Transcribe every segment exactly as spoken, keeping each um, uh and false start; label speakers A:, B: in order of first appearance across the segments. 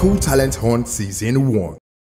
A: Sparkle Talent Hunt Season one.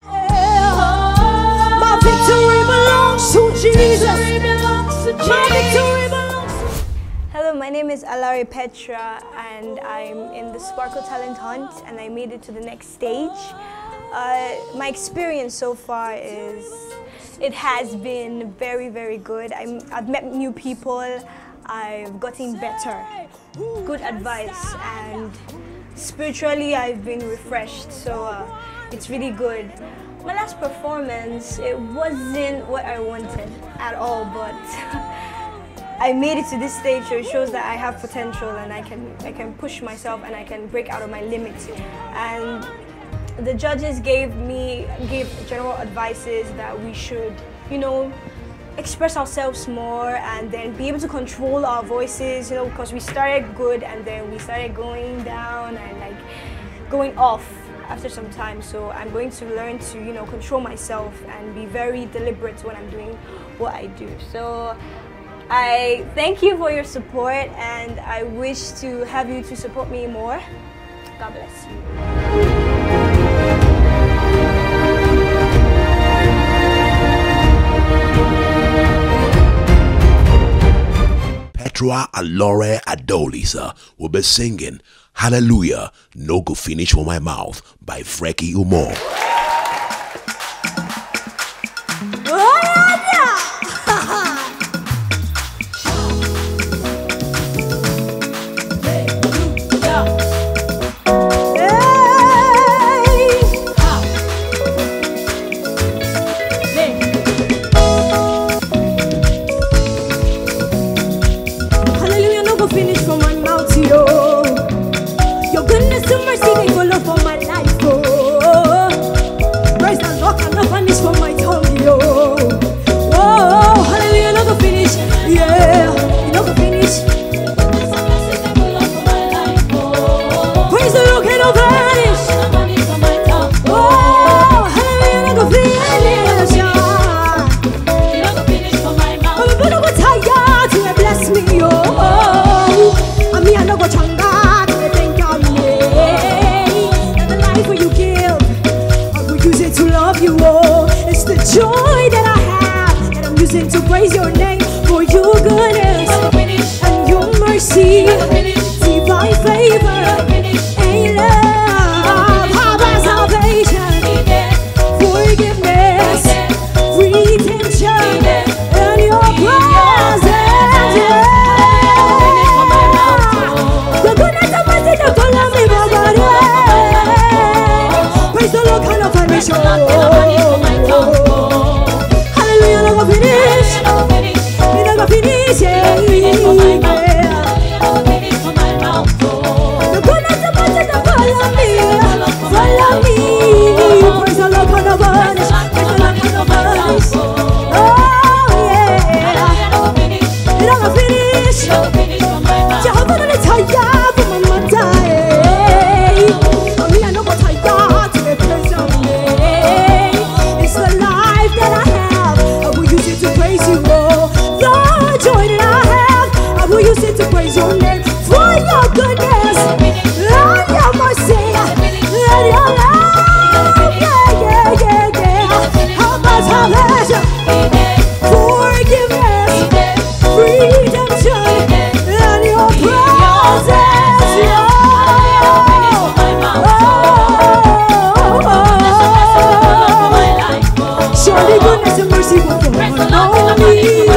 B: My victory belongs to Jesus. My victory belongs to...
C: Hello, my name is Alari Petra and I'm in the Sparkle Talent Hunt and I made it to the next stage. Uh, my experience so far is, it has been very, very good. I'm, I've met new people, I've gotten better, good advice, and spiritually I've been refreshed, so uh, it's really good. My last performance, it wasn't what I wanted at all, but I made it to this stage, so it shows that I have potential and I can, I can push myself and I can break out of my limits. And the judges gave me, gave general advices that we should, you know, express ourselves more and then be able to control our voices, you know, because we started good and then we started going down and like going off after some time. So I'm going to learn to, you know, control myself and be very deliberate when I'm doing what I do. So I thank you for your support and I wish to have you to support me more. God bless you.
D: Petra Alore Adolisa will be singing Hallelujah, No Go Finish For My Mouth by Frecky Umor.
B: Finish for my mouth, yo. Your goodness and mercy, they follow for my life, oh. Praise the Lord, can not finish for my tongue, yo. Oh, hallelujah, no go finish, yeah, you no go finish. Praise the Lord, can not vanish. Oh, hallelujah, no go finish, yeah. You no go finish for my mouth. I'm gonna go tired to bless me, yo. I no go changa to thank God, and the life you give, I will use it to love you. Oh, it's the joy that I have that I'm using to praise your name for your goodness and your mercy, divine favor, and love, Abba salvation, forgiveness, redemption, and your presence. Praise the Lord, kind of finish. Hallelujah, no go finish. You no go finish, yeah. The goodness of God to follow me, follow me. Praise the Lord, kind of finish. Praise the Lord, kind of finish. Oh yeah. You no go finish. Jehovah, no tire for my mother. To praise your name for your goodness and your mercy and your love, yeah, yeah, yeah, yeah. How much salvation, forgiveness, redemption, and your presence, yeah. Oh, surely goodness and mercy will follow me.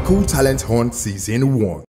A: Sparkle Talent Hunt Season one.